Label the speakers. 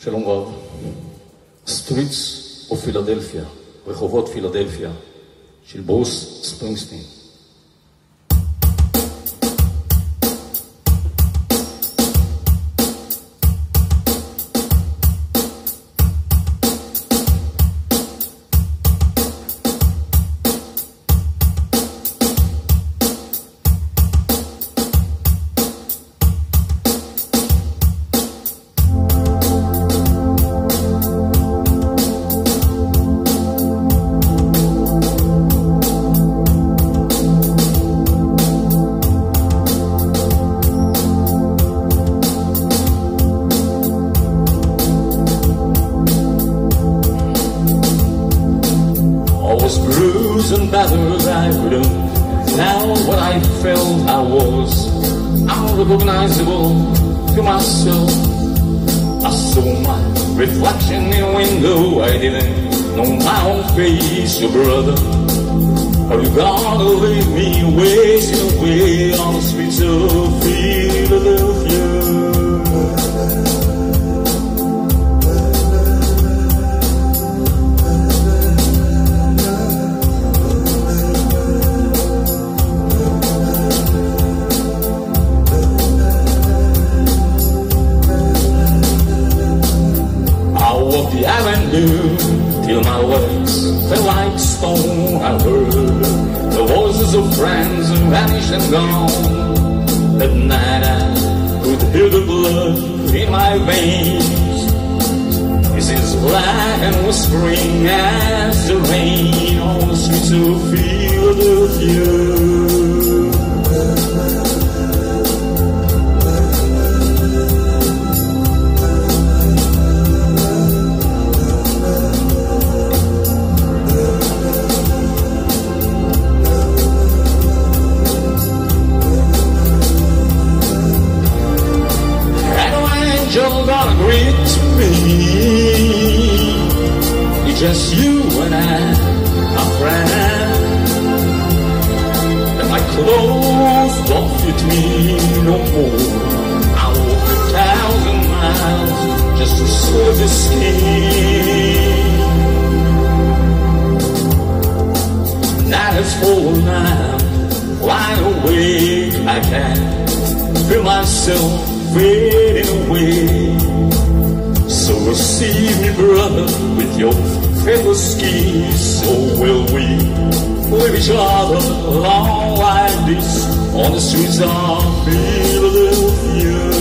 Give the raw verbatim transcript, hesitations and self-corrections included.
Speaker 1: שלום רב. Streets of Philadelphia, רחובות פילדלפיה, של ברוס ספרינגסטין. Bruised and battered, I couldn't tell what I felt. I was unrecognizable to myself. I saw my reflection in a window. I didn't know my own face. Your brother, are you gonna leave me wasting away on the streets of Philadelphia? The avenue till my legs felt like stone. I heard the voices of friends vanished and gone. That night I could hear the blood in my veins. This is black and whispering as the rain on the streets of Philadelphia. You're gonna greet me. It's just you and I, my friend. And my clothes don't fit me no more. I walk a thousand miles just to serve the skin. Night has fallen now, lying awake. I can't feel myself fading away. So receive me, brother, with your faithful skis. So will we leave each other along like this on the streets of Philadelphia.